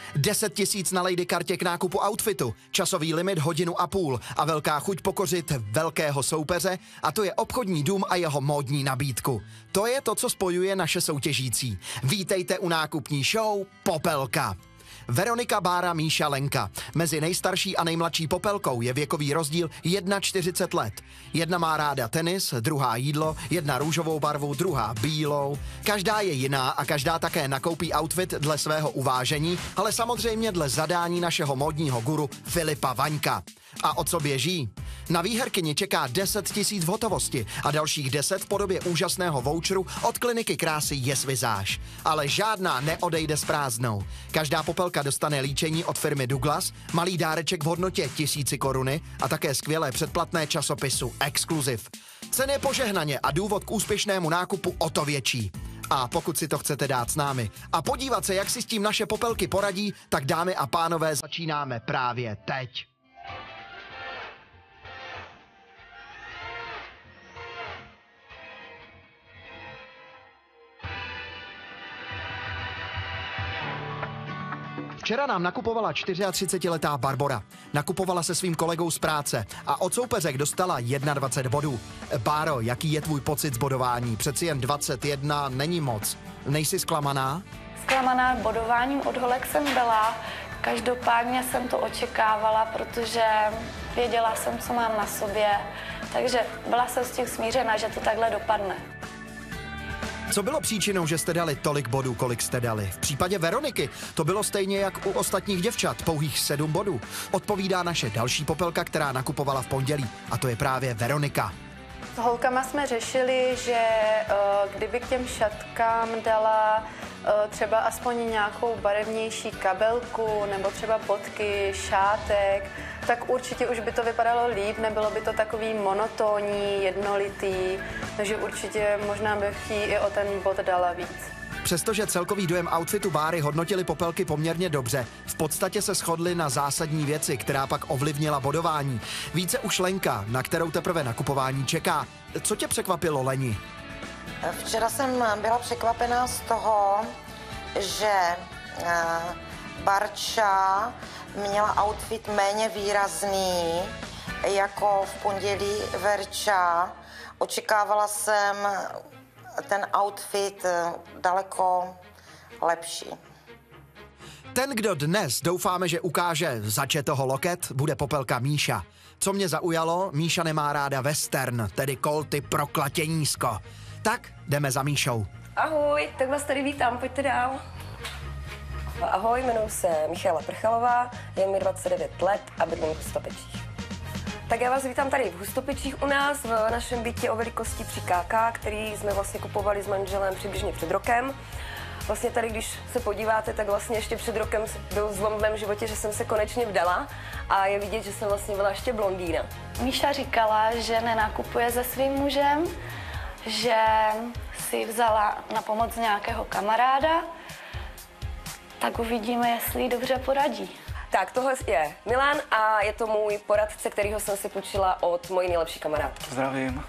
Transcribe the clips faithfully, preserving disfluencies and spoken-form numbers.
deset tisíc na Lady kartě k nákupu outfitu, časový limit hodinu a půl a velká chuť pokořit velkého soupeře, a to je obchodní dům a jeho módní nabídku. To je to, co spojuje naše soutěžící. Vítejte u nákupní show Popelka. Veronika, Bára, Míša, Lenka. Mezi nejstarší a nejmladší Popelkou je věkový rozdíl čtyřicet jedna let. Jedna má ráda tenis, druhá jídlo, jedna růžovou barvu, druhá bílou. Každá je jiná a každá také nakoupí outfit dle svého uvážení, ale samozřejmě dle zadání našeho módního guru Filipa Vaňka. A o co běží? Na výherkyni čeká deset tisíc v hotovosti a dalších deset v podobě úžasného voucheru od kliniky krásy Yes Visage. Ale žádná neodejde s prázdnou. Každá Popelka dostane líčení od firmy Douglas, malý dáreček v hodnotě tisíci koruny a také skvělé předplatné časopisu Exkluziv. Ceny požehnaně a důvod k úspěšnému nákupu o to větší. A pokud si to chcete dát s námi a podívat se, jak si s tím naše Popelky poradí, tak dámy a pánové, začínáme právě teď. Včera nám nakupovala čtyřiatřicetiletá Barbora. Nakupovala se svým kolegou z práce a od soupeřek dostala dvacet jedna bodů. Báro, jaký je tvůj pocit z bodování? Přeci jen dvacet jedna není moc. Nejsi zklamaná? Zklamaná bodováním od holek jsem byla. Každopádně jsem to očekávala, protože věděla jsem, co mám na sobě. Takže byla jsem s tím smířena, že to takhle dopadne. Co bylo příčinou, že jste dali tolik bodů, kolik jste dali? V případě Veroniky to bylo stejně jak u ostatních děvčat, pouhých sedm bodů. Odpovídá naše další Popelka, která nakupovala v pondělí, a to je právě Veronika. S holkama jsme řešili, že uh, kdyby k těm šatkám dala uh, třeba aspoň nějakou barevnější kabelku nebo třeba bodky, šátek, tak určitě už by to vypadalo líp, nebylo by to takový monotónní, jednolitý, takže určitě možná bych jí i o ten bod dala víc. Přestože celkový dojem outfitu Báry hodnotili Popelky poměrně dobře, v podstatě se shodli na zásadní věci, která pak ovlivnila bodování. Více už Lenka, na kterou teprve nakupování čeká. Co tě překvapilo, Leni? Včera jsem byla překvapená z toho, že Barča měla outfit méně výrazný jako v pondělí Verča. Očekávala jsem ten outfit daleko lepší. Ten, kdo dnes doufáme, že ukáže začetoho loket, bude Popelka Míša. Co mě zaujalo, Míša nemá ráda western, tedy kolty pro klatěnísko. Tak jdeme za Míšou. Ahoj, tak vás tady vítám, pojďte dál. Ahoj, jmenuji se Michaela Prchalová, je mi dvacet devět let a bydlím v Hustopečích. Tak já vás vítám tady v Hustopečích u nás, v našem bytě o velikosti tři ká ká, který jsme vlastně kupovali s manželem přibližně před rokem. Vlastně tady, když se podíváte, tak vlastně ještě před rokem byl zlom v mém životě, že jsem se konečně vdala a je vidět, že jsem vlastně byla ještě blondýna. Míša říkala, že nenakupuje se svým mužem, že si vzala na pomoc nějakého kamaráda, tak uvidíme, jestli jí dobře poradí. Tak, tohle je Milan a je to můj poradce, kterýho jsem si půjčila od mojí nejlepší kamarádky. Zdravím.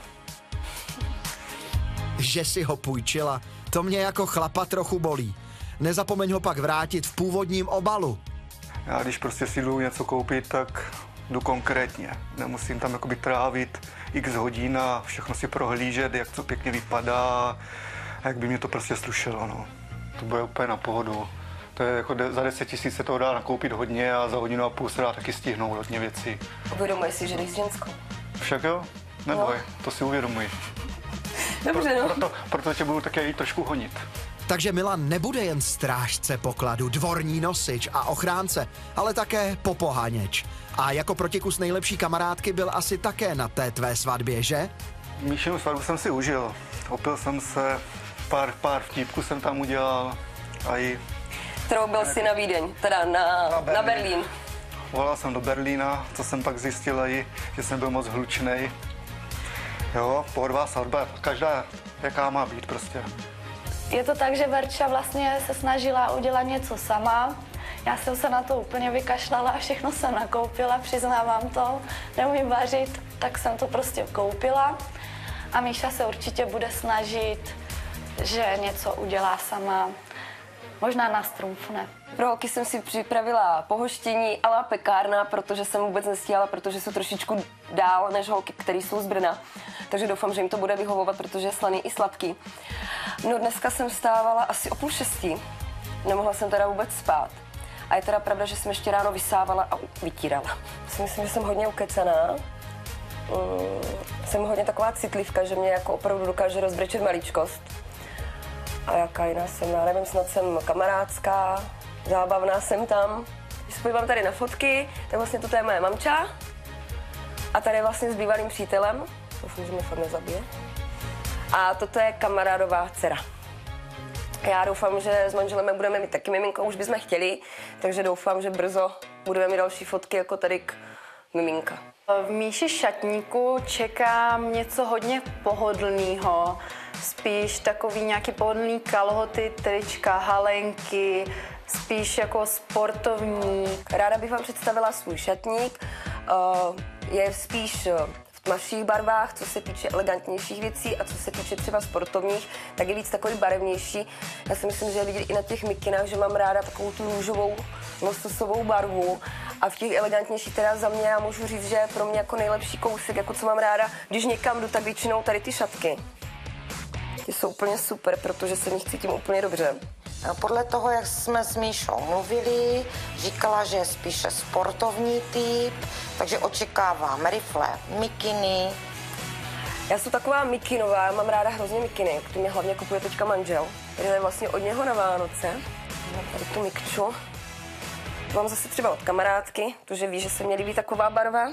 Že si ho půjčila, to mě jako chlapa trochu bolí. Nezapomeň ho pak vrátit v původním obalu. Já když prostě si jdu něco koupit, tak jdu konkrétně. Nemusím tam jakoby trávit x hodin a všechno si prohlížet, jak to pěkně vypadá a jak by mě to prostě slušelo. No. To bude úplně na pohodu. To je jako de- za deset tisíc se toho dá nakoupit hodně a za hodinu a půl se dá taky stihnout hodně věcí. Uvědomuješ si, že jdeš s ženskou? Však jo? Neboj, no. To si uvědomuji. Dobře, no. Proto, proto tě budu také i trošku honit. Takže Milan nebude jen strážce pokladu, dvorní nosič a ochránce, ale také popoháněč. A jako protikus nejlepší kamarádky byl asi také na té tvé svatbě, že? Míšinu svatbu jsem si užil. Opil jsem se, pár, pár vtípků jsem tam udělal a i... Kterou byl si na Vídeň, teda na, na, Berlín. na Berlín. Volal jsem do Berlína, co jsem pak zjistil i, že jsem byl moc hlučnej. Jo, pohodová svatba, každá jaká má být prostě. Je to tak, že Verča vlastně se snažila udělat něco sama. Já jsem se na to úplně vykašlala a všechno jsem nakoupila, přiznávám to. Neumím vařit, tak jsem to prostě koupila. A Míša se určitě bude snažit, že něco udělá sama. Možná na Strumfne. Pro holky jsem si připravila pohoštění a la pekárna, protože jsem vůbec nestíhala, protože jsou trošičku dál než holky, které jsou z Brna. Takže doufám, že jim to bude vyhovovat, protože je slaný i sladký. No dneska jsem vstávala asi o půl šestí. Nemohla jsem teda vůbec spát. A je teda pravda, že jsem ještě ráno vysávala a vytírala. Si myslím, že jsem hodně ukecaná. Mm, jsem hodně taková citlivka, že mě jako opravdu dokáže rozbrečet maličkost. A jaká jiná jsem, já nevím, snad jsem kamarádská, zábavná jsem tam. Když se podívám tady na fotky, tak vlastně toto je moje mamča. A tady vlastně s bývalým přítelem, doufám, že mě fakt nezabije. A toto je kamarádová dcera. Já doufám, že s manželem budeme mít taky miminko, už bychom chtěli, takže doufám, že brzo budeme mít další fotky jako tady k miminka. V Míši šatníku čekám něco hodně pohodlného, spíš takový nějaký pohodlný kalhoty, trička, halenky, spíš jako sportovní. Ráda bych vám představila svůj šatník, je spíš v tmavších barvách, co se týče elegantnějších věcí a co se týče třeba sportovních, tak je víc takový barevnější. Já si myslím, že je vidět i na těch mikinách, že mám ráda takovou tu růžovou lososovou barvu. A v těch elegantnějších teda za mě já můžu říct, že je pro mě jako nejlepší kousek, jako co mám ráda, když někam jdu, tak většinou tady ty šatky. Ty jsou úplně super, protože se v nich cítím úplně dobře. Podle toho, jak jsme s Míšou mluvili, říkala, že je spíše sportovní typ, takže očekávám rifle, mikiny. Já jsem taková mikinová, já mám ráda hrozně mikiny, který mě hlavně kupuje teďka manžel. Tady je vlastně od něho na Vánoce. Mám tady tu mikču. Mám zase třeba od kamarádky, protože ví, že se mě líbí taková barva.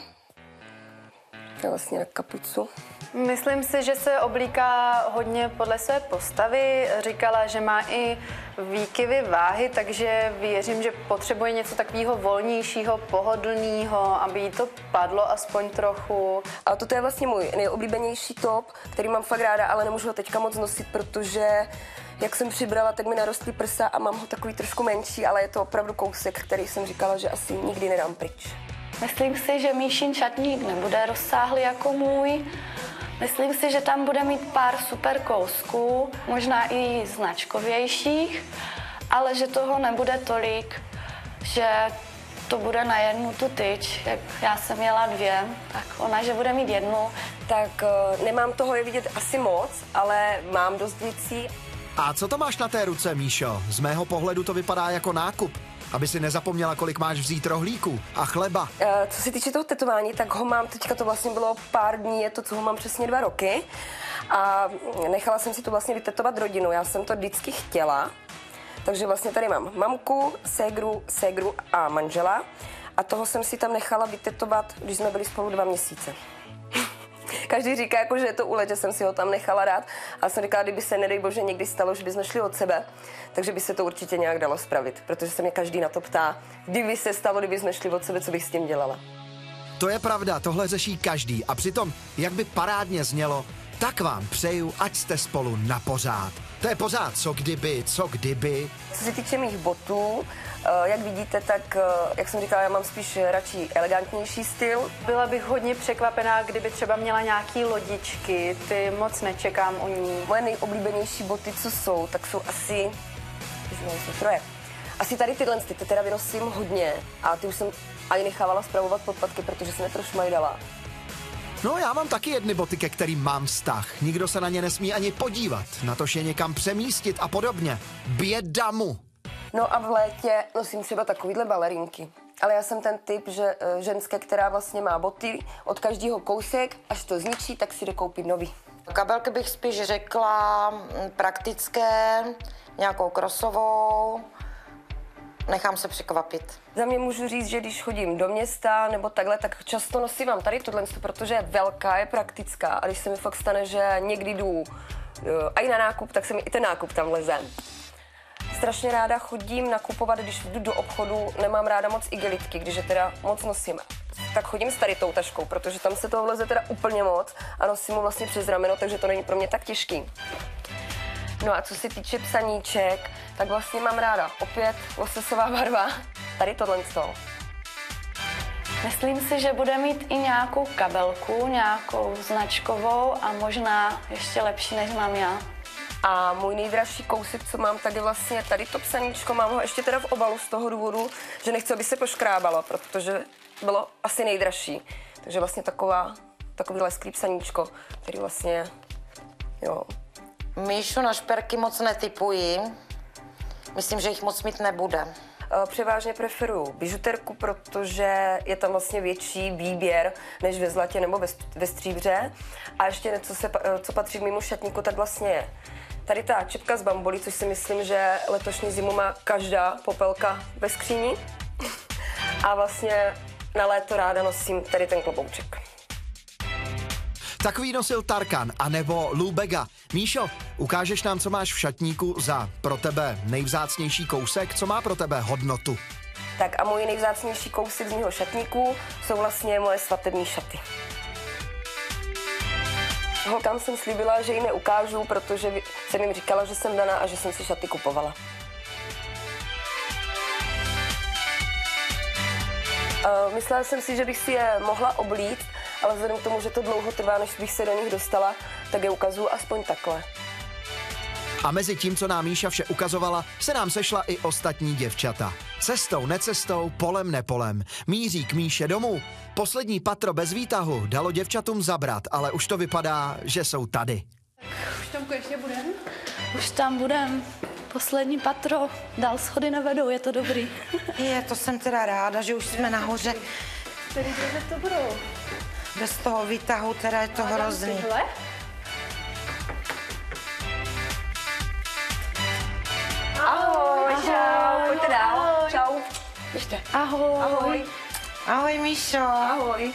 Je vlastně na kapucu. Myslím si, že se oblíká hodně podle své postavy. Říkala, že má i výkyvy váhy, takže věřím, že potřebuje něco takového volnějšího, pohodlného, aby jí to padlo aspoň trochu. A toto je vlastně můj nejoblíbenější top, který mám fakt ráda, ale nemůžu ho teďka moc nosit, protože jak jsem přibrala, tak mi narostly prsa a mám ho takový trošku menší, ale je to opravdu kousek, který jsem říkala, že asi nikdy nedám pryč. Myslím si, že Míšin šatník nebude rozsáhlý jako můj. Myslím si, že tam bude mít pár super kousků, možná i značkovějších, ale že toho nebude tolik, že to bude na jednu tu tyč. Jak já jsem měla dvě, tak ona, že bude mít jednu. Tak uh, nemám toho je vidět asi moc, ale mám dost věcí. A co to máš na té ruce, Míšo? Z mého pohledu to vypadá jako nákup. Aby si nezapomněla, kolik máš vzít rohlíků a chleba. E, co se týče toho tetování, tak ho mám, teďka to vlastně bylo pár dní, je to, co ho mám přesně dva roky. A nechala jsem si tu vlastně vytetovat rodinu, já jsem to vždycky chtěla. Takže vlastně tady mám mamku, ségru, ségru a manžela. A toho jsem si tam nechala vytetovat, když jsme byli spolu dva měsíce. Každý říká, jako, že je to úlet, že jsem si ho tam nechala dát. A jsem říkala, kdyby se, nedej bože, někdy stalo, že bychom šli od sebe, takže by se to určitě nějak dalo spravit. Protože se mě každý na to ptá, kdyby se stalo, kdyby jsme šli od sebe, co bych s tím dělala. To je pravda, tohle řeší každý. A přitom, jak by parádně znělo, tak vám přeju, ať jste spolu na pořád. To je pořád co kdyby, co kdyby. Co se týče mých botů, jak vidíte, tak, jak jsem říkala, já mám spíš radši elegantnější styl. Byla bych hodně překvapená, kdyby třeba měla nějaký lodičky, ty moc nečekám u ní. Moje nejoblíbenější boty, co jsou, tak jsou asi, troje. Asi tady tyhle, ty teda vynosím hodně a ty už jsem ani nechávala spravovat podpatky, protože jsem je trošku majdala. No, já mám taky jedny boty, ke kterým mám vztah. Nikdo se na ně nesmí ani podívat, natož je někam přemístit a podobně. Běda mu. No a v létě nosím třeba takovýhle balerinky. Ale já jsem ten typ, že ženské, která vlastně má boty od každého kousek, až to zničí, tak si jde koupit nový. Kabelky bych spíš řekla praktické, nějakou krosovou. Nechám se překvapit. Za mě můžu říct, že když chodím do města nebo takhle, tak často nosím tady tohle, protože je velká, je praktická. A když se mi fakt stane, že někdy jdu a i na nákup, tak se mi i ten nákup tam leze. Strašně ráda chodím nakupovat, když jdu do obchodu, nemám ráda moc igelitky, když je teda moc nosím. Tak chodím s tady tou taškou, protože tam se toho vleze teda úplně moc a nosím ho vlastně přes rameno, takže to není pro mě tak těžký. No a co se týče psaníček, tak vlastně mám ráda opět lososová barva, tady tohle z toho. Myslím si, že bude mít i nějakou kabelku, nějakou značkovou a možná ještě lepší, než mám já. A můj nejdražší kousek, co mám, tak je vlastně tady to psaníčko. Mám ho ještě teda v obalu z toho důvodu, že nechci, aby se poškrábalo, protože bylo asi nejdražší. Takže vlastně taková, takový lesklý psaníčko, který vlastně, jo. Míšu, na šperky moc netypuji. Myslím, že jich moc mít nebude. Převážně preferuju bižuterku, protože je tam vlastně větší výběr než ve zlatě nebo ve, ve stříbře. A ještě něco, se, co patří k mému šatníku, tak vlastně je tady ta čepka z bambolí, což si myslím, že letošní zimu má každá popelka ve skříni. A vlastně na léto ráda nosím tady ten klobouček. Takový nosil Tarkan anebo Lou Bega. Míšo, ukážeš nám, co máš v šatníku za pro tebe nejvzácnější kousek? Co má pro tebe hodnotu? Tak a můj nejvzácnější kousek z mého šatníku jsou vlastně moje svatební šaty. Holkám jsem slíbila, že ji neukážu, protože jsem jim říkala, že jsem daná a že jsem si šaty kupovala. Uh, myslela jsem si, že bych si je mohla oblít, ale vzhledem k tomu, že to dlouho trvá, než bych se do nich dostala, tak je ukazuju aspoň takhle. A mezi tím, co nám Míša vše ukazovala, se nám sešla i ostatní děvčata. Cestou, necestou, polem, nepolem. Míří k Míše domů. Poslední patro bez výtahu dalo děvčatům zabrat, ale už to vypadá, že jsou tady. Už tam konečně budeme? Už tam budem. Poslední patro. Dál schody nevedou, je to dobrý. Je, to jsem teda ráda, že už jsme nahoře. Který dveře to budou? Bez toho výtahu teda je to hrozný. Tyhle? Ahoj, čau, pojďte dál. Čau. Ještě. Ahoj. Ahoj. Ahoj, Míšo. Ahoj.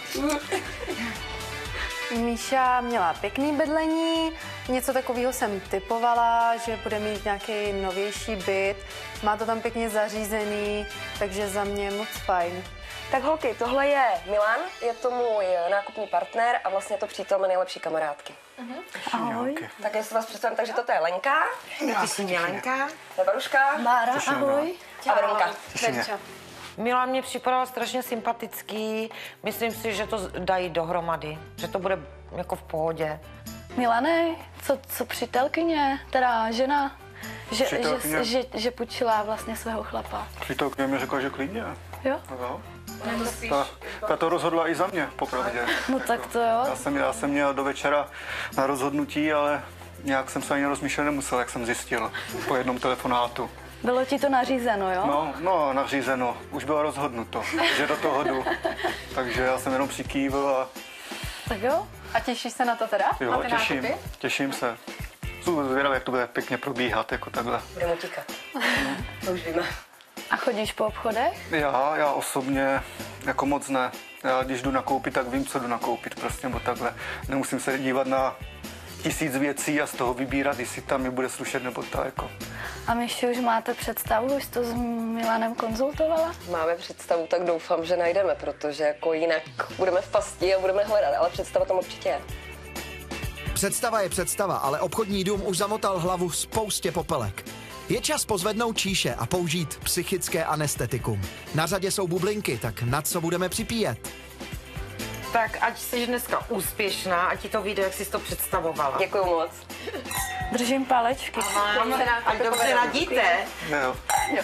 Míša měla pěkný bydlení, něco takového jsem typovala, že bude mít nějaký novější byt, má to tam pěkně zařízený, takže za mě moc fajn. Tak holky, tohle je Milan, je to můj nákupní partner a vlastně je to přítel mé nejlepší kamarádky. Ahoj. Tak já si vás představím, takže toto je Lenka, Ty jsi Mělenka. to je Baruška Mára, ahoj. a Veronka. Verča. Milan mě připadal strašně sympatický. Myslím si, že to dají dohromady, že to bude jako v pohodě. Milane, co, co přítelkyně, teda žena, že, Přítelkyně? že, že, že půjčila vlastně svého chlapa. Přítelkyně mi řekla, že klidně. Jo? Jo. Ta, ta to rozhodla i za mě, popravdě. No tak to jo. Já jsem, já jsem měl do večera na rozhodnutí, ale nějak jsem se ani rozmýšlet nemusel, jak jsem zjistil po jednom telefonátu. Bylo ti to nařízeno, jo? No, no, nařízeno. Už bylo rozhodnuto, že do toho jdu. Takže já jsem jenom přikývil a Tak jo. A těšíš se na to teda? jo, na ty těším, nákupy? těším se. Jsem zvědavý, jak to bude pěkně probíhat, jako takhle. Budeme utíkat. To už víme. A chodíš po obchodech? Já, já osobně jako moc ne. Já když jdu nakoupit, tak vím, co jdu nakoupit prostě, nebo takhle. Nemusím se dívat na tisíc věcí a z toho vybírat, jestli tam mi bude slušet nebo tak jako. A Myši, už máte představu, už to s Milanem konzultovala? Máme představu, tak doufám, že najdeme, protože jako jinak budeme v pasti a budeme hledat, ale představa tam určitě je. Představa je představa, ale obchodní dům už zamotal hlavu spoustě popelek. Je čas pozvednout číše a použít psychické anestetikum. Na řadě jsou bublinky, tak na co budeme připíjet? Tak ať jsi dneska úspěšná, ať ti to vyjde, jak jsi to představovala. Děkuju moc. Držím palečky. Ať dobře radíte. Jo,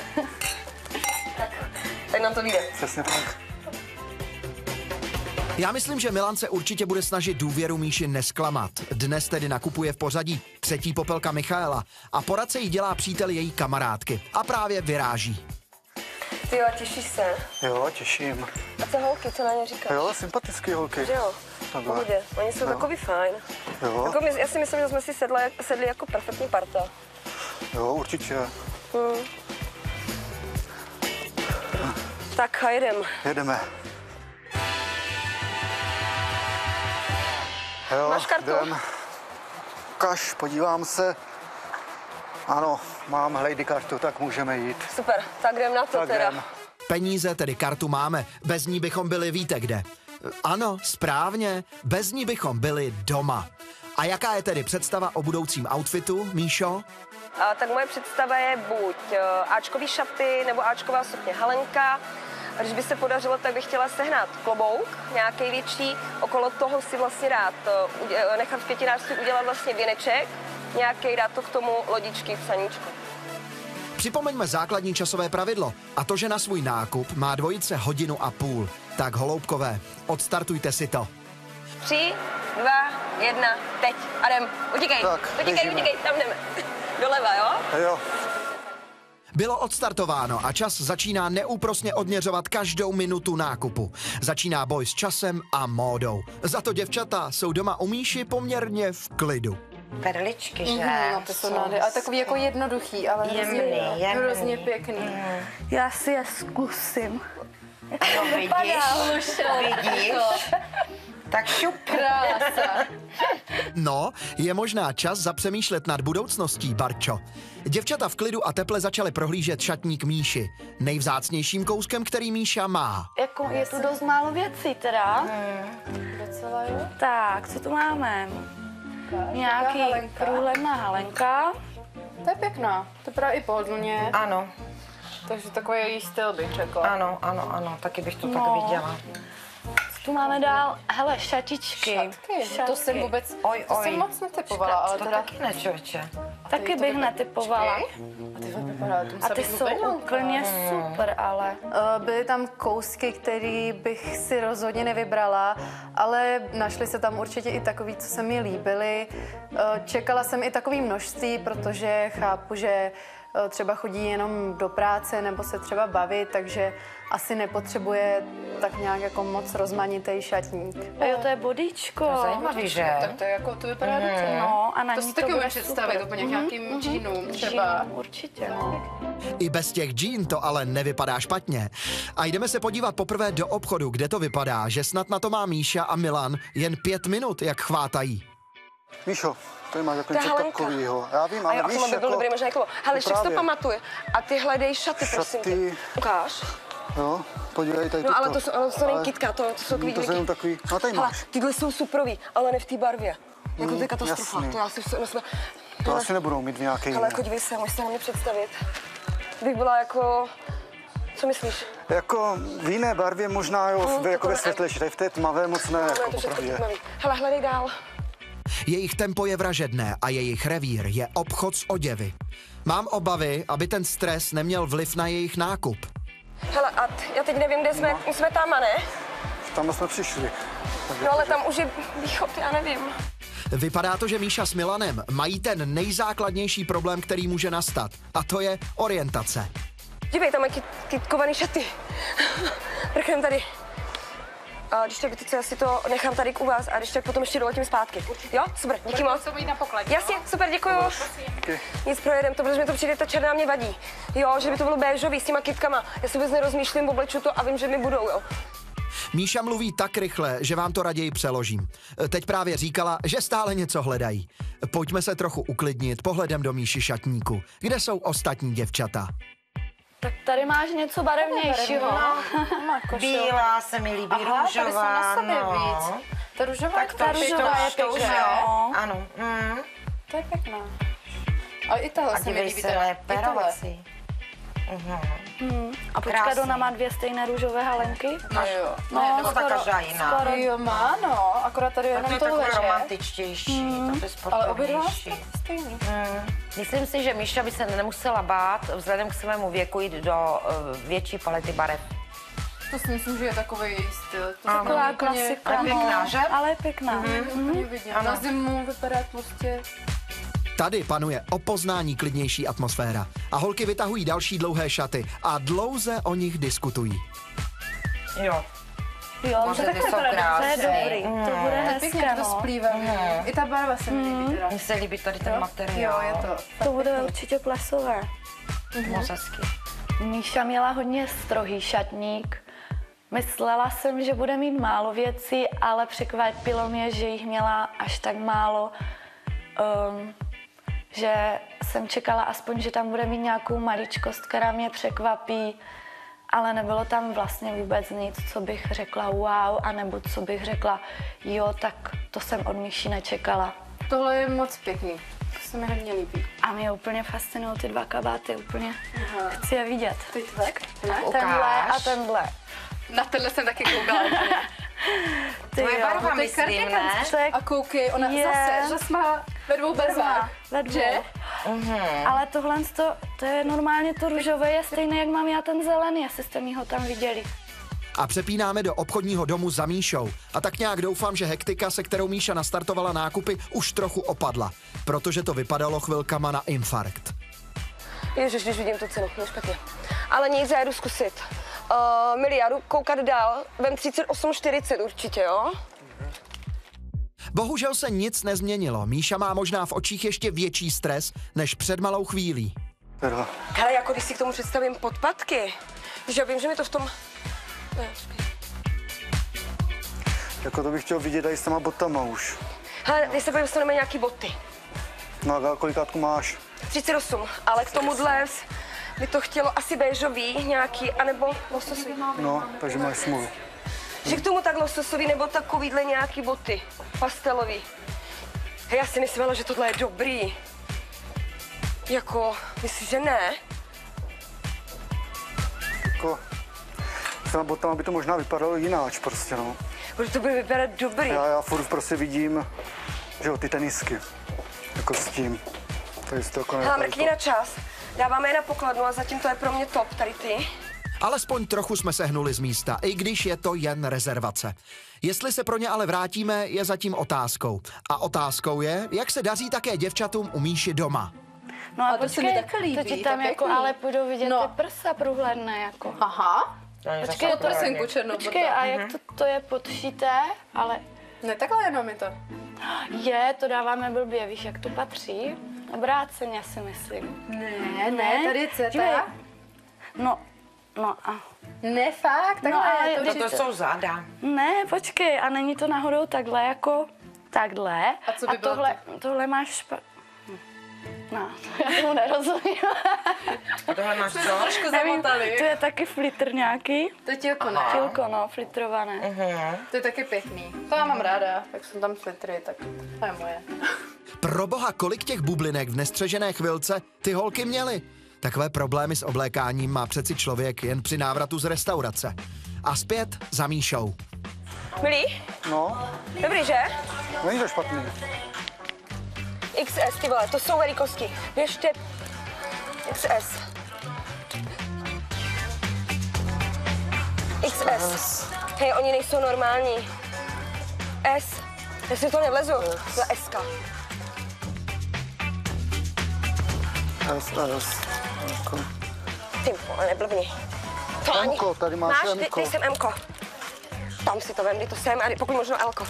Tak nám to vyjde. přesně tak. Já myslím, že Milan se určitě bude snažit důvěru Míši nesklamat. Dnes tedy nakupuje v pořadí třetí popelka Michaela a poradce jí dělá přítel její kamarádky a právě vyráží. Ty jo, těšíš se? Jo, těším. A co holky, co na ně říkáš? Jo, sympatický holky. Že jo? Takhle. Pohodě. Oni jsou Jo. takový fajn. Jo, Jako my, já si myslím, že jsme si sedli, sedli jako perfektní parta. jo, určitě. Hmm. Tak a jedem. Jedeme. Jo, Máš kartu? jdem. Kaš, podívám se. Ano, mám Lady kartu, tak můžeme jít. Super, tak jdem na to Tak teda. jdem. Peníze, tedy kartu máme, bez ní bychom byli víte kde. Ano, správně, bez ní bychom byli doma. A jaká je tedy představa o budoucím outfitu, Míšo? A, tak moje představa je buď uh, áčkový šaty nebo áčková sukně Halenka. A když by se podařilo, tak bych chtěla sehnat klobouk, nějaký větší. Okolo toho si vlastně dát, uh, nechat v pětináctku udělat vlastně věneček nějaký dát to k tomu lodičky, saníčko. Připomeňme základní časové pravidlo, a to, že na svůj nákup má dvojice hodinu a půl. Tak holoubkové, odstartujte si to. Tři, dva, jedna, teď. A jdem. Utíkej, Tak, utíkej, běžíme. utíkej, tam jdeme. Doleva, jo? Jo. Bylo odstartováno a čas začíná neúprosně odměřovat každou minutu nákupu. Začíná boj s časem a módou. Za to děvčata jsou doma u Míši poměrně v klidu. Perličky, že? Mm, no, to jsou nádherné. Ale takový jako jednoduchý, ale Jemný, hrozně, jemný. hrozně pěkný. Mm. Já si je zkusím. No, vidíš, vidíš. Tak šup. Krása. No, je možná čas zapřemýšlet nad budoucností, Barčo. Děvčata v klidu a teple začaly prohlížet šatník Míši. Nejvzácnějším kouskem, který Míša má. Jako je tu dost málo věcí teda. Docela jo. Tak, co tu máme? Nějaký halenka. průhledná halenka. To je pěkná. To právě i pohodlně. Ano, Takže takový její styl bych řekla. ano, ano, ano, taky bych to No. tak viděla. Co tu máme dál? Hele, šatičky. Šatky. To jsem vůbec, Oj, to oj. jsem moc netypovala, ale To teda... taky ne, člověče. Taky to bych vypadá- netypovala. A ty vypadá, to A musela ty být jsou úplně úplně super, ale... Uh, Byly tam kousky, které bych si rozhodně nevybrala, ale našly se tam určitě i takový, co se mi líbily. Uh, Čekala jsem i takový množství, protože chápu, že uh, třeba chodí jenom do práce nebo se třeba bavit, takže asi nepotřebuje tak nějak jako moc rozmanitý šatník. A jo, to je bodíčko. Zajímavý, že? Tak to je jako, to vypadá docela. No, a na To ní si to taky bude umím představit super. úplně k nějakým džínům třeba. Džínu, určitě, no. I bez těch džín to ale nevypadá špatně. A jdeme se podívat poprvé do obchodu, kde to vypadá, že snad na to má Míša a Milan jen pět minut, jak chvátají. Míšo, tady máš jako Ta něco halenka. takového. Já vím, A ale jo, víš, asi by byl jako... dobrý možná jako... Hele, však si to právě. pamatuj. A ty hledej šaty, prosím tě. Šaty. Ukáž. Jo, podívej tady No ale toto. to jsou, ale to není kitka, to, to jsou takový To jsou jenom takový, no tady Hele, máš. tyhle jsou superový, ale ne v té barvě. Jako to je katastrofa. jasný. To já si na sebe... To asi nebudou mít nějaký Ale jako dívej se, můžeš se na mě představit. Bych byla jako... Co myslíš? Jako v jiné barvě možná, jo, No, v, jako takové- ve světlejší, tady v té tmavé moc ne, Ale jako je to všechno popravdě. tmavý. Hele, hledej dál. Jejich tempo je vražedné a jejich revír je obchod s oděvy. Mám obavy, aby ten stres neměl vliv na jejich nákup. Hele, a t- já teď nevím, kde jsme, my jsme tam, a ne? Tam jsme přišli. No ale tam už je východ, já nevím. Vypadá to, že Míša s Milanem mají ten nejzákladnější problém, který může nastat. A to je orientace. Dívej, tam mají kytkovaný šaty. Prchem tady. A když tak teď já si to nechám tady u vás a když tak potom ještě doletím zpátky. Jo? Super, díky moc. To být na pokladě. Jasně, super, děkuju. Nic, projedem to, protože mi to přijde, ta černá mě vadí. Jo, že by to bylo béžový s těma kytkama. Já si vůbec nerozmýšlím, obleču to a vím, že mi budou, jo. Míša mluví tak rychle, že vám to raději přeložím. Teď právě říkala, že stále něco hledají. Pojďme se trochu uklidnit pohledem do Míši šatníku. Kde jsou ostatní děvčata? Tak tady máš něco barevnějšího. Má košil. Bílá se mi líbí, Aha, tady jsou na růžová, sobě no. víc. Ta růžová je Tak ta to růžová je to už, pěkná. jo. Ano. Mm. To je pěkná. Ale i tahle A se mi dívej líbí se, teda. ne, I tahle. perovací. Mhm. A počkat, Krásný. ona má dvě stejné růžové halenky. No jo. No, nebo ta každá jiná. skoro. Jo, má, no. Akorát tady je Tak to jenom je tohle, takové že? romantičtější, to je Ale obě dva sportovnější. jsou stejný. Mm. Myslím si, že Míša by se nemusela bát vzhledem k svému věku jít do uh, větší palety barev. To si myslím, že je takový její styl. To Ano. Taková úplně- klasika, Ale pěkná, no. že? Ale je pěkná. úplně vidím. Na zimu vypadá prostě... Tady panuje o poznání klidnější atmosféra. A holky vytahují další dlouhé šaty a dlouze o nich diskutují. Jo. Jo, Może to, ty to, jsou to je krásný. dobrý. To bude Pěkně hezké, to no. splývá. I ta barva se mi líbí teda. Mně se líbí tady ten Jo, materiál. je to. To bude určitě plesové. Moc hezky. Míša měla hodně strohý šatník. Myslela jsem, že bude mít málo věcí, ale překvapilo mě, že jich měla až tak málo, um, že jsem čekala aspoň, že tam bude mít nějakou maličkost, která mě překvapí, ale nebylo tam vlastně vůbec nic, co bych řekla wow, anebo co bych řekla jo, tak to jsem od Míši nečekala. Tohle je moc pěkný. To se mi hodně líbí. A mě úplně fascinují ty dva kabáty, úplně Aha. chci je vidět. Ty tak? Ne? Tenhle a tenhle. Na tenhle jsem taky koukala. Ty Tvoje jo. barva, To je myslím, ne? To je A koukej, ona Je. zase, zase má Ve dvou barvách. Ve dvou. Že? Uh-huh. Ale tohle, to, to je normálně to růžové, je stejné, jak mám já ten zelený, jestli jste mi ho tam viděli. A přepínáme do obchodního domu za Míšou. A tak nějak doufám, že hektika, se kterou Míša nastartovala nákupy, už trochu opadla. Protože to vypadalo chvilkama na infarkt. Ježiš, když vidím tu cenu, je špatně. Ale nic, já jdu zkusit. Uh, Milí, já jdu koukat dál. Vem třicet osm čtyřicet určitě, jo? Bohužel se nic nezměnilo. Míša má možná v očích ještě větší stres, než před malou chvílí. Teda. Hele, jako když si k tomu představím podpatky, že vím, že mi to v tom... Ne, Jako to bych chtěl vidět i s těma botama už. hele, když se podívám, dostaneme nějaký boty. No a kolikátku máš? třicet osm, ale k tomuhle by to chtělo asi béžový nějaký, anebo lososový. No, takže máš smůlu. Že k tomu tak lososový, nebo takovýhle nějaký boty, pastelový. Hej, já si myslím, že tohle je dobrý. Jako, myslíš, že ne? Jako, s těma botama by to možná vypadalo jináč prostě, no. Protože to bude vypadat dobrý. Já, já furt prostě vidím, že jo, ty tenisky. Jako s tím. Takže to jako Hele, mrkni na čas. Dáváme je na pokladnu a zatím to je pro mě top, tady ty. Alespoň trochu jsme se hnuli z místa, i když je to jen rezervace. Jestli se pro ně ale vrátíme, je zatím otázkou. A otázkou je, jak se daří také děvčatům u Míši doma. No a Ale to se mi počkej, taky líbí, to ti to tam je jako pěkný. ale půjdou vidět No. ty prsa průhledné jako. Aha. Počkej, To prsenku černou. počkej, a jak to, to je podšité, ale Ne, takhle jenom je to. je, to dáváme blbě, víš, jak to patří? Obráceně si myslím. Ne, ne, tady je Dívej. ceta. No, no a... Ne, fakt, takhle No, ale je to. to- To jsou záda. Ne, počkej, a není to náhodou takhle jako takhle? A co by bylo tohle, tohle máš špa... Hm. No, já tomu nerozumím. A tohle máš co? Trošku Nevím, zamotali. to je taky flitr nějaký. To je tělko, ne? Filko, no, flitrované. To je taky pěkný. To já mám ráda, jak jsou tam flitry, tak to je moje. Proboha, kolik těch bublinek v nestřežené chvilce ty holky měly? Takové problémy s oblékáním má přeci člověk jen při návratu z restaurace. A zpět za Míšou. Milí, No, dobrý, že? není to špatný. iks es, ty vole, to jsou velikosti. Běžte iks es. iks es. Hej, oni nejsou normální. S. Já si to nevlezu. Na eska. S, S. Jako. Ty vole, neblbni. To ani... Emko, tady máš Máš, Emko. dej sem Emko. Tam si to vem, dej to sem a pokud možno Elko.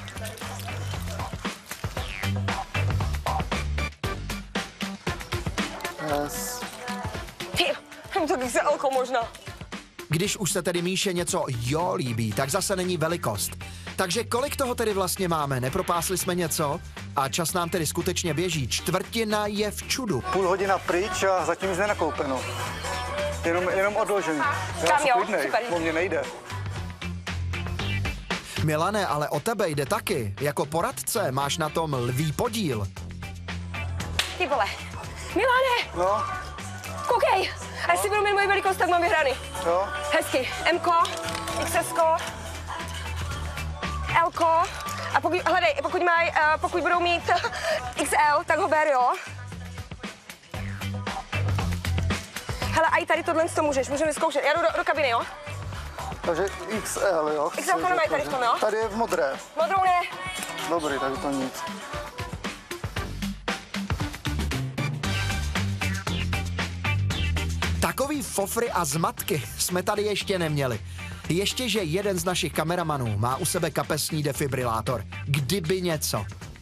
S. Ty, to bych se Elko možná. Když už se tedy Míše něco jo líbí, tak zase není velikost. Takže kolik toho tedy vlastně máme? Nepropásli jsme něco? A čas nám tedy skutečně běží. Čtvrtina je v čudu. Půl hodina pryč a zatím nic nenakoupeno. Jenom, jenom odložený. Já Tam jsem jo, klidnej, super. o mě nejde. Milane, ale o tebe jde taky. Jako poradce máš na tom lví podíl. Ty vole. Milane, No, koukej. A jestli budu mít moji velikost, tak mám vyhraný. jo. Hezky. Mko, iks esko, Lko. A pokud, hledej, pokud, maj, uh, pokud budou mít iks el, tak ho ber, jo? Hele, a i tady tohle to můžeš, můžeme vyzkoušet. Já jdu do, do kabiny, jo? Takže iks el, jo. iks el nemají tady v tom, jo? Tady je v modré. Modrou ne. Dobrý, tady to nic. Takový fofry a zmatky jsme tady ještě neměli. Ještě, že jeden z našich kameramanů má u sebe kapesní defibrilátor. Kdyby něco.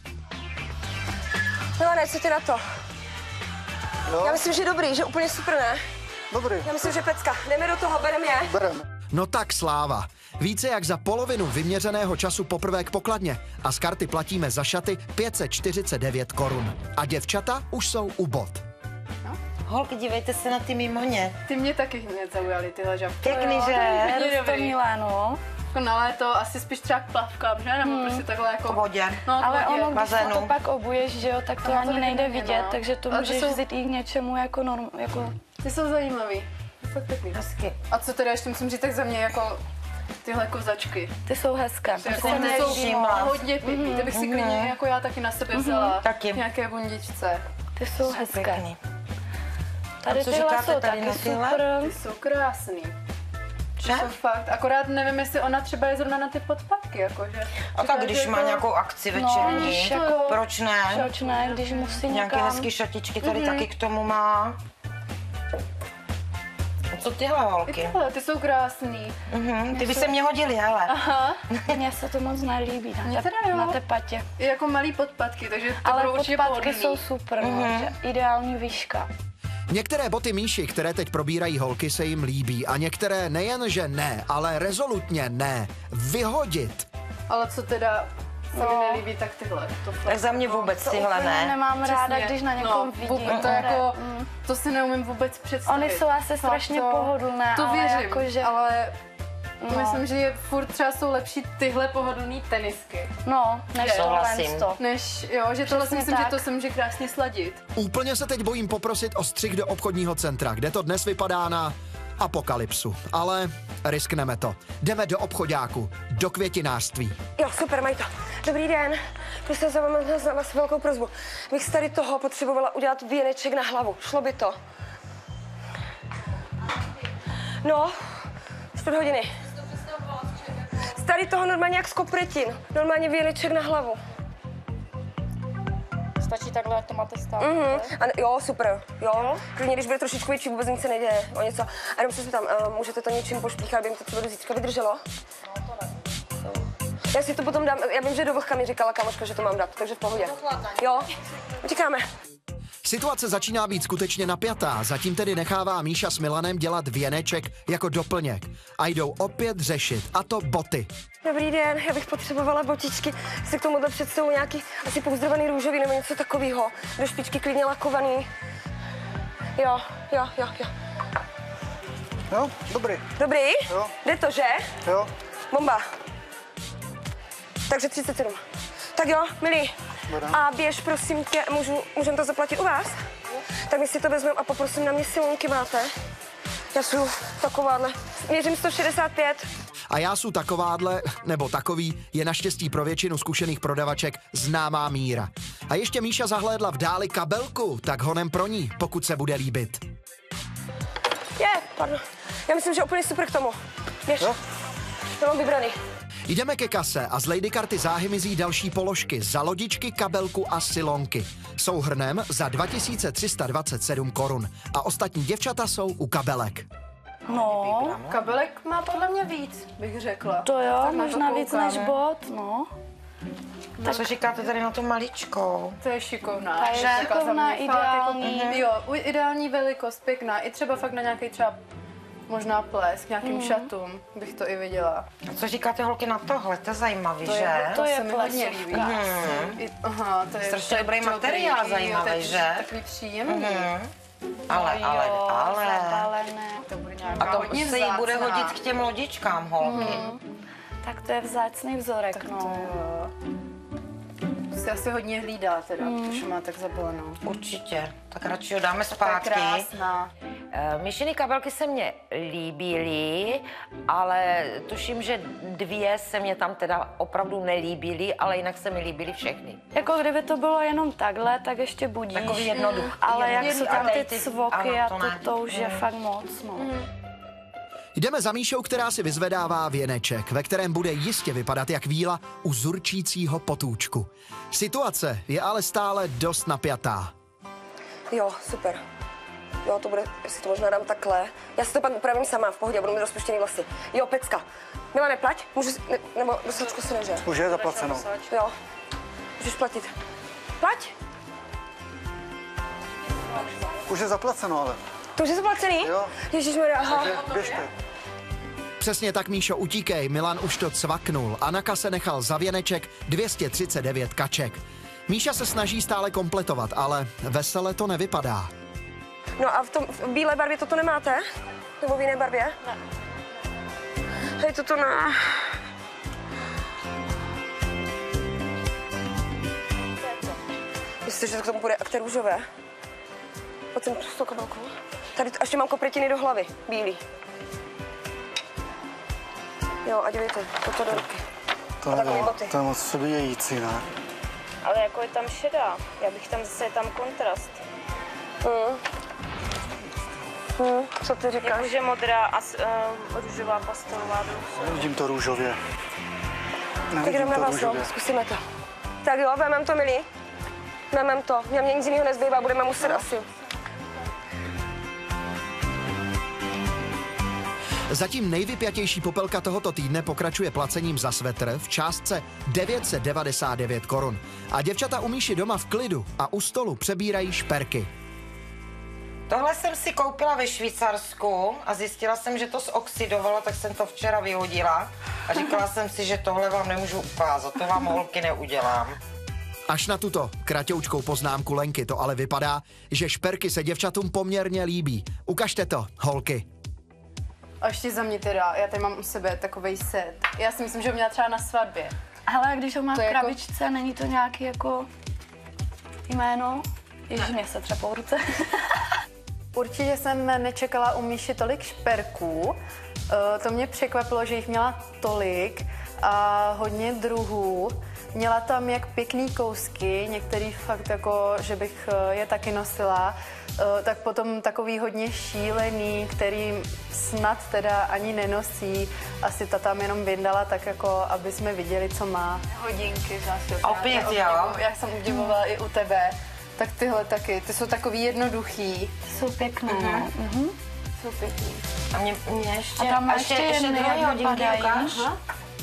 Milane, co ty na to? Jo, Já myslím, že dobrý, že úplně super, ne? dobrý. Já myslím, že pecka. Jdeme do toho, bereme je. Bereme. No tak sláva. Více jak za polovinu vyměřeného času poprvé k pokladně. A z karty platíme za šaty pět set čtyřicet devět korun. A děvčata už jsou u bot. Holky, dívejte se na ty mimoně. Ty mě taky hned zaujaly, tyhle žabky. Pěkný, že? Je To dobrý. Milánu. Jako na léto asi spíš třeba k plavkám, že? Nebo prostě takhle jako... V vodě. No, k Ale vodě. ono, když se to bazénu. pak obuješ, že jo, tak to No, to ani taky nejde nejde, vidět, no. takže to Ale to můžeš jsou- vzít i k něčemu jako norm, jako... Ty jsou zajímavý. Fakt pěkný. Hezky. A co teda ještě musím říct, tak za mě jako tyhle kozačky. Ty jsou hezké. Ty jako ty jsou hodně pěkný, ty bych si klidně jako já taky na sebe vzala. Taky. Nějaké bundičce. Ty jsou hezké. Pěkný. Tady co tyhle říkáte jsou tady taky na tyhle? super. Ty jsou krásný. Že? To fakt, akorát nevím, jestli ona třeba je zrovna na ty podpatky, jakože. A tak když má nějakou akci večerní, když jako- proč ne? Proč ne, když musí Nějaké někam. hezký šatičky tady taky k tomu má. A co tyhle I holky? tyhle, ty jsou krásný. Mhm, ty by se mě hodily, hele. Aha, Mně se to moc nelíbí na, Mně te, teda jo. na té patě. i jako malý podpatky, takže to Ale budou určitě podpatky pohodlný. jsou super, no, že ideální výška. Některé boty Míši, které teď probírají holky, se jim líbí a některé nejen, že ne, ale rezolutně ne. Vyhodit. Ale co teda se mi No. nelíbí, tak tyhle. To fakt Tak za mě jako- vůbec To tyhle úplně ne. nemám ráda, Přesně. když na někom no, vidím. vůbec, to, jako, to si neumím vůbec představit. Ony jsou asi strašně Fakt to- pohodlné, To ale věřím, jakože- ale No. myslím, že je furt třeba jsou lepší tyhle pohodlné tenisky. No, než Souhlasím. tohle to. Než, jo, že tohle si Přesně myslím, tak. že to se může krásně sladit. Úplně se teď bojím poprosit o střih do obchodního centra, kde to dnes vypadá na apokalypsu. Ale riskneme to. Jdeme do obchodáku, do květinářství. Jo, super, Majto. Dobrý den. Prosím se, mám na vás velkou prosbu. Bych z tady toho potřebovala udělat věneček na hlavu. Šlo by to? No, čtvrt hodiny. Z tady toho normálně jak z kopretin. Normálně věneček na hlavu. Stačí takhle, jak to máte stát. Mhm. A ne, jo, super, jo. Klidně, když bude trošičku větší, vůbec nic se neděje o něco. A jenom se zeptám, uh, můžete to něčím pošplíchat, aby mi to třeba do zítřka vydrželo? Já si to potom dám, já vím, že do vlhka mi říkala kamoška, že to mám dát, takže v pohodě. Jo, utíkáme. Situace začíná být skutečně napjatá, zatím tedy nechává Míša s Milanem dělat věneček jako doplněk. A jdou opět řešit, a to boty. Dobrý den, já bych potřebovala botičky, si k tomuhle představu nějaký asi pouzdrovaný růžový nebo něco takového. Do špičky klidně lakovaný. Jo, jo, jo, jo. Jo, dobrý. Dobrý? Jo. Jde to, že? Jo. Bomba. Takže třicet sedm. Tak jo, milí. Bude. A běž, prosím tě, můžu, můžem to zaplatit u vás? Tak my si to vezmeme a poprosím, na mě silonky máte? Já jsem takováhle. Měřím sto šedesát pět. A já jsou takovádle, nebo takový, je naštěstí pro většinu zkušených prodavaček známá míra. A ještě Míša zahlédla v dáli kabelku, tak honem pro ní, pokud se bude líbit. Je, pardon. Já myslím, že úplně super k tomu. Běž. Jo. To mám vybraný. Jdeme ke kase a z ladykarty záhy mizí další položky za lodičky, kabelku a silonky. Souhrnem za dva tisíce tři sta dvacet sedm korun. A ostatní děvčata jsou u kabelek. No, Kabelek má podle mě víc, bych řekla. to jo, Tak na to možná víc koukám. než bot, no. Tak co říkáte tady na tu maličkou? To je šikovná. Ta je Že? šikovná, Fakt jako- ideální. Mhm. Jo, u- ideální velikost, pěkná. I třeba fakt na nějaký třeba možná ples, k nějakým Mhm. šatům bych to i viděla. A co říkáte holky na tohle? To je zajímavý, To že? je, to, To je se mi hodně plesovka. líbí. I, aha, to je Strašně to je dobrý materiál, jo, zajímavý, to je že? Takový příjemný. Mhm. Ale, No ale, jo, ale. zabalené. To bude nějaká A to hodně se jí bude vzácná. hodit k těm lodičkám, holky. Tak to je vzácný vzorek, no. Jo. To si asi hodně hlídá teda, když má tak zabalenou. Určitě. Tak radši ho dáme To je zpátky. krásná. Uh, Míšiny kabelky se mně líbily, ale tuším, že dvě se mě tam teda opravdu nelíbily, ale jinak se mi líbily všechny. Jako kdyby to bylo jenom takhle, tak ještě budíš. Takový jednoduchý. Ale jak jednoduchý. jsou tam A tady ty cvoky ano, a to to, ne. to už je Mm. fakt moc, no. Jdeme za Míšou, která si vyzvedává věneček, ve kterém bude jistě vypadat jak víla u zurčícího potůčku. Situace je ale stále dost napjatá. Jo, super. Jo, to bude, jestli to možná dám takhle. Já si to pak upravím sama, v pohodě, budu mít rozpuštěný vlasy. Jo, pecka. Milane, plať? Můžu, si- ne, nebo dosačku si neže? Už je zaplaceno. Jo. Můžeš platit. Plať? Už je zaplaceno, ale. To už je zaplacený? Jo. Ježišmarja, aha. Takže běžte. Přesně tak, Míšo, utíkej, Milan už to cvaknul a na kase nechal za věneček dvě stě třicet devět kaček. Míša se snaží stále kompletovat, ale vesele to nevypadá. No a v tom v bílé barvě toto nemáte? Nebo v jiné barvě? Ne. Hej, toto ne. Myslíte, že to k tomu bude akté růžové? Pojď sem s tou kabelkou. Tady t- ještě mám kopretiny do hlavy, bílý. Jo, a dívejte, toto do ruky. To A takový je, boty. to je moc přebíjející, ne? Ale jako je tam šedá, já bych tam zase, je tam kontrast. Hmm. Hmm. Co ty říkáš? Jakože modrá a uh, růžová pastelová. Nevidím to růžově. Tak Nevidím jdeme na to vás, no, růžově. zkusíme to. Tak jo, vemem to, milí. Vemem to. Mě mě nic jiného nezbývá, budeme muset no. asi. Zatím nejvypjatější popelka tohoto týdne pokračuje placením za svetr v částce devět set devadesát devět korun. A děvčata u Míši doma v klidu a u stolu přebírají šperky. Tohle jsem si koupila ve Švýcarsku a zjistila jsem, že to zoxidovalo, tak jsem to včera vyhodila a říkala jsem si, že tohle vám nemůžu ukázat, to vám holky neudělám. Až na tuto kratoučkou poznámku Lenky to ale vypadá, že šperky se děvčatům poměrně líbí. Ukažte to, holky. A ještě za mě teda, já tady mám u sebe takovej set. Já si myslím, že ho měla třeba na svatbě. Hele, když ho má To v je jako- krabičce, není to nějaký jako jméno? Ježiš, mě se třepou ruce. Určitě jsem nečekala u Míši tolik šperků. Eh, To mě překvapilo, že jich měla tolik a hodně druhů. Měla tam jak pěkný kousky, některý fakt jako, že bych eh, je taky nosila. Eh, Tak potom takový hodně šílený, který snad teda ani nenosí. Asi ta tam jenom vyndala tak jako, aby jsme viděli, co má. Hodinky zase. Opět, jo? Já jsem obdivovala i u tebe. Tak tyhle taky, ty jsou takový jednoduchý. Jsou pěkné. Mhm. Mhm. Jsou pěkný. A mě, mě ještě, A tam má ještě, ještě ještě jedny, druhé jak hodinky vypadají. ukáž. Aha.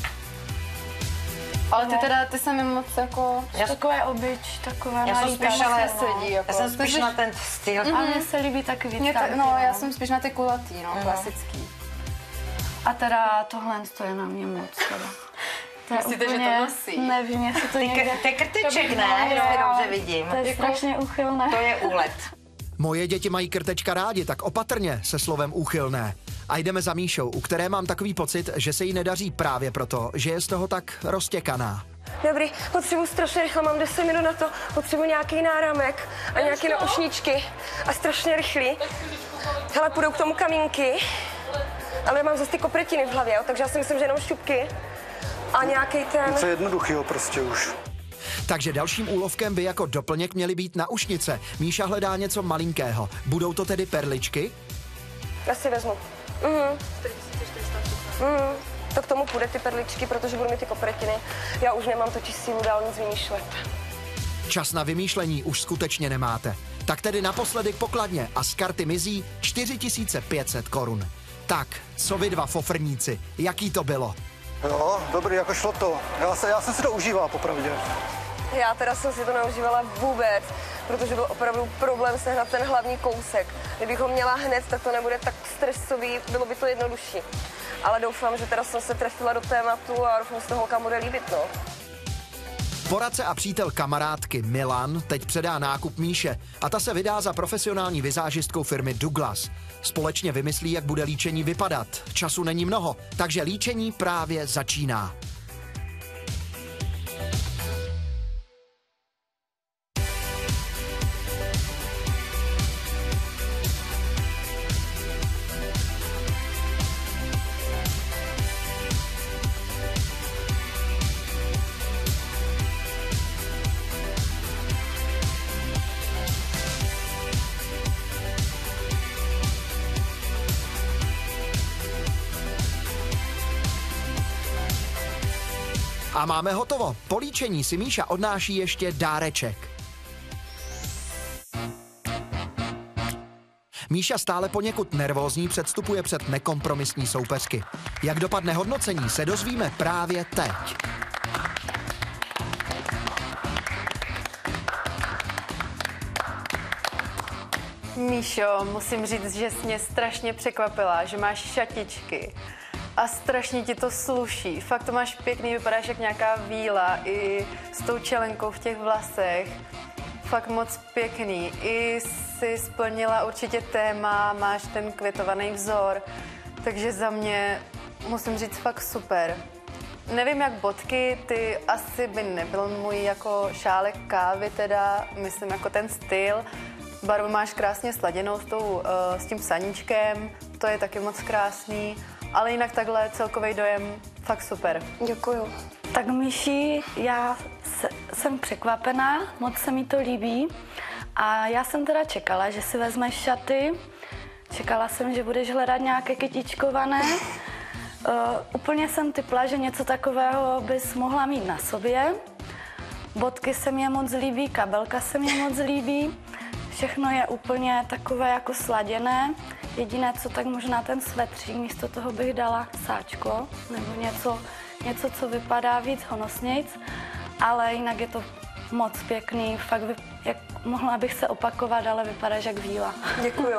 Ale ty teda, ty se mi moc jako... Já, Takové obyč, takové já jsem malý spíš, tam ale, sedí, jako. já jsem spíš Ty na jsi- ten styl. A mně se líbí taky víc. Mě ta, tady, no, já jsem spíš na ty kulatý, no, Mhm. klasický. A teda tohle to je na mě moc. Teda. To je Myslíte, že to úplně, nosí? Nevím, jestli to Ty, někde... k- ty krteček, To by- ne? no, Jestli jo. dobře vidím. To je strašně úchylné. To je úlet. Moje děti mají krtečka rádi, tak opatrně se slovem úchylné. A jdeme za Míšou, u které mám takový pocit, že se jí nedaří právě proto, že je z toho tak roztěkaná. Dobrý, potřebuji strašně rychle, mám deset minut na to, potřebuji nějaký náramek a nějaké naušničky a strašně rychlý. Hele, půjdou k tomu kamínky, ale já mám zase ty kopretiny v hlavě, jo, takže já si myslím, že jenom šťupky a nějaký ten... Něco jednoduchého prostě už. Takže dalším úlovkem by jako doplněk měly být naušnice. Míša hledá něco malinkého. Budou to tedy perličky? Já si vezmu. Mhm. Mhm. To k tomu půjde ty perličky, protože budu mít ty kopretiny. Já už nemám totiž sílu dál nic vymýšlet. Čas na vymýšlení už skutečně nemáte. Tak tedy naposledy k pokladně a z karty mizí čtyři tisíce pět set korun. Tak, co vy dva fofrníci, jaký to bylo? Jo, dobrý, jako šlo to. Já, se, já jsem si to užíval, popravdě. Já teda jsem si to neužívala vůbec, protože byl opravdu problém sehnat ten hlavní kousek. Kdybych ho měla hned, tak to nebude tak stresový, bylo by to jednodušší. Ale doufám, že teda jsem se trefila do tématu a doufám, že se to holkám bude líbit, no. Poradce a přítel kamarádky Milan teď předá nákup Míše a ta se vydá za profesionální vizážistkou firmy Douglas. Společně vymyslí, jak bude líčení vypadat. Času není mnoho, takže líčení právě začíná. A máme hotovo. Po líčení si Míša odnáší ještě dáreček. Míša stále poněkud nervózní předstupuje před nekompromisní soupeřky. Jak dopadne hodnocení, se dozvíme právě teď. Míšo, musím říct, že jsi mě strašně překvapila, že máš šatičky a strašně ti to sluší. Fakt to máš pěkný, vypadáš jak nějaká víla i s tou čelenkou v těch vlasech. Fakt moc pěkný. I jsi splnila určitě téma, máš ten květovaný vzor, takže za mě musím říct fakt super. Nevím jak bodky, ty asi by nebyl můj jako šálek kávy teda, myslím jako ten styl. Barvu máš krásně sladěnou s, tou, uh, s tím saníčkem, to je taky moc krásný, ale jinak takhle celkový dojem Fakt super. Děkuju. Tak Míši, já se, jsem překvapená, moc se mi to líbí. A já jsem teda čekala, že si vezmeš šaty. Čekala jsem, že budeš hledat nějaké kytičkované. Uh, úplně jsem typla, že něco takového bys mohla mít na sobě. Bodky se mi moc líbí, kabelka se mi moc líbí. Všechno je úplně takové jako sladěné. Jediné, co tak možná ten svetřík, místo toho bych dala sáčko nebo něco, něco co vypadá víc honosnějc. Ale jinak je to moc pěkný, fakt vy, jak, mohla bych se opakovat, ale vypadáš jak víla. Děkuju.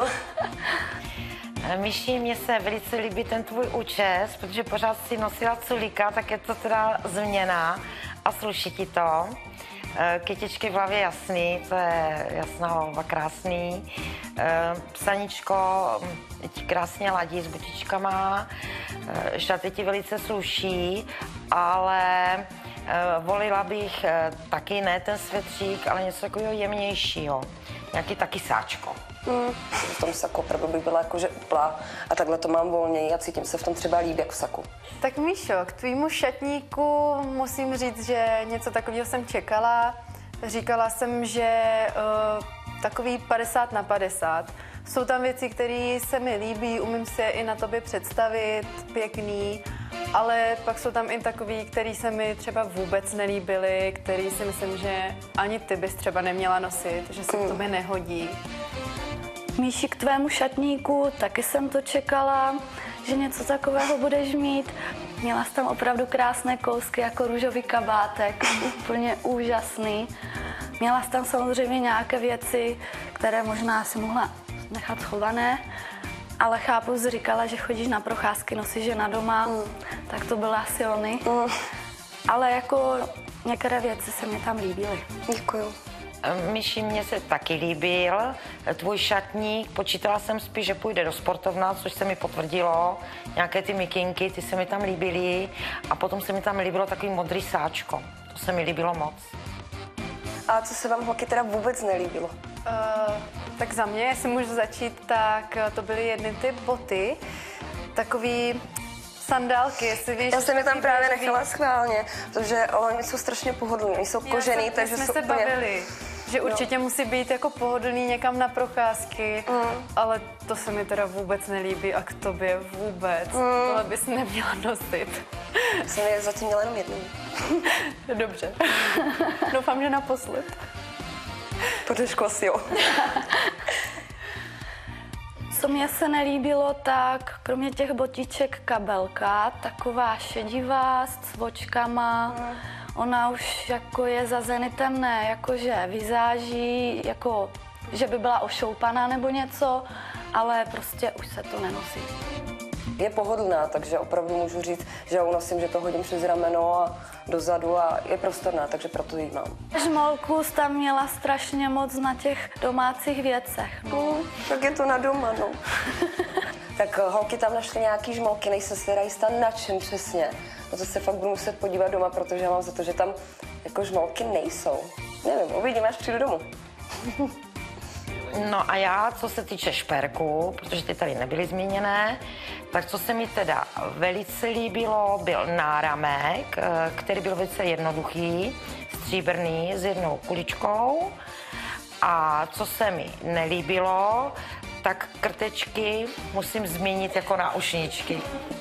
Míši, mně se velice líbí ten tvůj účes, protože pořád si nosila culíka, tak je to teda změna a sluší ti to. Kytičky v hlavě jasný, to je jasná hlava, krásný. Psaníčko ti krásně ladí s botičkama, šaty ti velice sluší, ale volila bych taky ne ten svetřík, ale něco takového jemnějšího. Nějaký taky sáčko. Mm. V tom saku opravdu bych byla jakože úplá a takhle to mám volněji a cítím se v tom třeba líp jak v saku. Tak Míšo, k tvýmu šatníku musím říct, že něco takového jsem čekala. Říkala jsem, že uh, takový padesát na padesát. Jsou tam věci, které se mi líbí, umím si je i na tobě představit, pěkný, ale pak jsou tam i takový, který se mi třeba vůbec nelíbily, který si myslím, že ani ty bys třeba neměla nosit, že se k tobě nehodí. Míši, k tvému šatníku taky jsem to čekala, že něco takového budeš mít. Měla jsi tam opravdu krásné kousky, jako růžový kabátek, úplně úžasný. Měla jsi tam samozřejmě nějaké věci, které možná si mohla nechat schované, ale chápu, jsi říkala, že chodíš na procházky, nosíš je na doma, mm. tak to byla asi ony. Mm. Ale jako některé věci se mi tam líbily. Děkuju. Míši, mně se taky líbil tvůj šatník. Počítala jsem spíš, že půjde do sportovna, což se mi potvrdilo. Nějaké ty mikinky, ty se mi tam líbily. A potom se mi tam líbilo takový modrý sáčko. To se mi líbilo moc. A co se vám holky teda vůbec nelíbilo? Uh, tak za mě, jestli můžu začít, tak to byly jedny ty boty. Takový sandálky, jestli víš. Já jsem je tam právě nechala schválně, protože oni jsou strašně pohodlní, oni jsou kožený, jsem, takže jsme jsou se úplně... bavili, že určitě no. musí být jako pohodlný někam na procházky, mm. ale to se mi teda vůbec nelíbí a k tobě vůbec. Mm. Tohle bys neměla nosit. Jsem je zatím měla jenom jednou. Dobře. Doufám, že naposled. Podržku asi jo. Co mě se nelíbilo, tak kromě těch botiček kabelka, taková šedivá s cvočkama. Mm. Ona už jako je za zenitem ne, jakože vizáží, jako že by byla ošoupaná nebo něco, ale prostě už se to nenosí. Je pohodlná, takže opravdu můžu říct, že já unosím, že to hodím přes rameno a dozadu a je prostorná, takže proto ji mám. Žmolku tam měla strašně moc na těch domácích věcech. No. Mm, tak je to na doma, no. Tak holky tam našly nějaký žmolky, nejsem si teda jistá na čem přesně. No to se fakt budu muset podívat doma, protože já mám za to, že tam jako žmolky nejsou. Nevím, uvidíme, až přijdu domů. No a já, co se týče šperků, protože ty tady nebyly zmíněné, tak co se mi teda velice líbilo, byl náramek, který byl velice jednoduchý, stříbrný s jednou kuličkou. A co se mi nelíbilo, tak krtečky musím zmínit jako náušničky.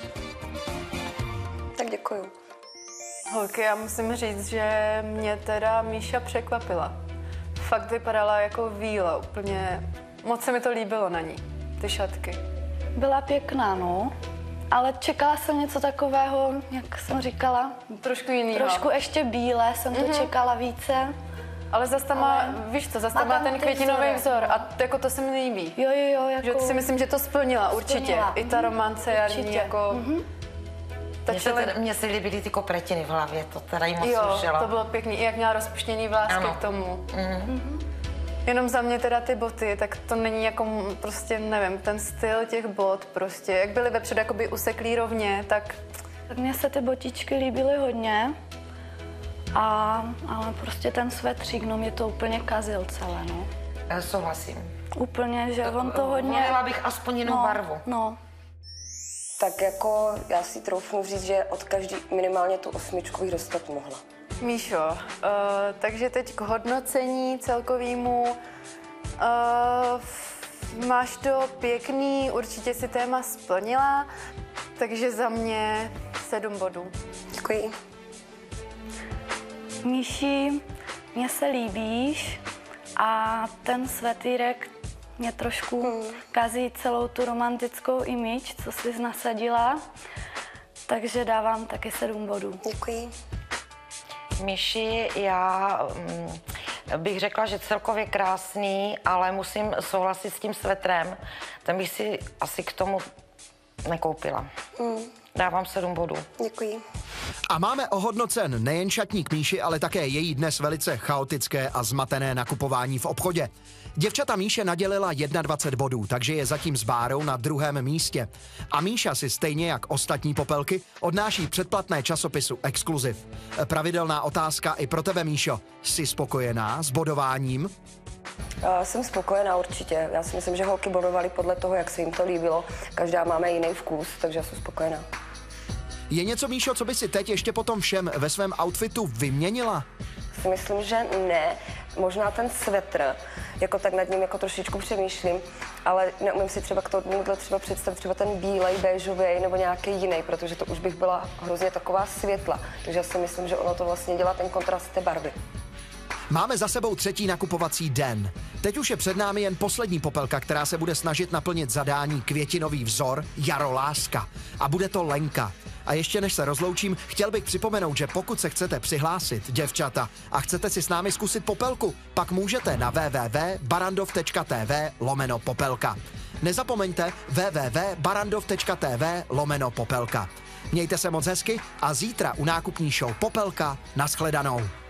Tak děkuju. Holky, já musím říct, že mě teda Míša překvapila. Fakt vypadala jako víla, úplně moc se mi to líbilo na ní, ty šatky. Byla pěkná, no, ale čekala jsem něco takového, jak jsem říkala. Trošku jiný. Trošku ještě bílé jsem to mm-hmm. čekala více. Ale zase tam má, víš to, zase tam má ten květinový vzor a jako to se mi líbí. Jo, jo, jo. Jako... Že si myslím, že to splnila, určitě. Splnila. I ta romance jarní, jako... Mm-hmm. Mně se, teda, mně se líbily ty kopretiny v hlavě, to teda jí moc jo, slušelo. To bylo pěkný, i jak měla rozpuštěný vlásky ano. k tomu. Mm-hmm. Jenom za mě teda ty boty, tak to není jako prostě, nevím, ten styl těch bot prostě, jak byly vepředu jakoby useklý rovně, tak... Tak mně se ty botičky líbily hodně, a, ale prostě ten svetřík, no mě to úplně kazil celé, no. Já souhlasím. Úplně, že on to hodně... Volila bych aspoň jinou no, barvu. No. Tak jako já si troufnu říct, že od každý minimálně tu osmičku bych dostat mohla. Míšo, uh, takže teď k hodnocení celkovému. Uh, máš to pěkný, určitě si téma splnila, takže za mě sedm bodů. Děkuji. Míši, mně se líbíš a ten svetýrek mě trošku hmm. kazí celou tu romantickou image, co jsi nasadila, takže dávám taky sedm bodů. Děkuji. Míši, já mm, bych řekla, že celkově krásný, ale musím souhlasit s tím svetrem. Ten bych si asi k tomu nekoupila. Hmm. Dávám sedm bodů. Děkuji. A máme ohodnocen nejen šatník Míši, ale také její dnes velice chaotické a zmatené nakupování v obchodě. Děvčata Míše nadělila dvacet jedna bodů, takže je zatím s Bárou na druhém místě. A Míša si stejně jak ostatní popelky odnáší předplatné časopisu Exkluziv. Pravidelná otázka i pro tebe, Míšo. Jsi spokojená s bodováním? Já jsem spokojená určitě. Já si myslím, že holky bodovaly podle toho, jak se jim to líbilo. Každá máme jiný vkus, takže já jsem spokojená. Je něco, Míšo, co by si teď ještě potom všem ve svém outfitu vyměnila? Si myslím, že ne. Možná ten svetr, jako tak nad ním jako trošičku přemýšlím, ale neumím si třeba k tomu třeba představit třeba ten bílej, béžový nebo nějaký jiný, protože to už bych byla hrozně taková světla. Takže já si myslím, že ono to vlastně dělá ten kontrast té barvy. Máme za sebou třetí nakupovací den. Teď už je před námi jen poslední popelka, která se bude snažit naplnit zadání květinový vzor Jaro láska. A bude to Lenka. A ještě než se rozloučím, chtěl bych připomenout, že pokud se chcete přihlásit, děvčata, a chcete si s námi zkusit popelku, pak můžete na w w w tečka barandov tečka t v lomeno popelka. Nezapomeňte w w w tečka barandov tečka t v lomeno popelka. Mějte se moc hezky a zítra u nákupní show Popelka nashledanou.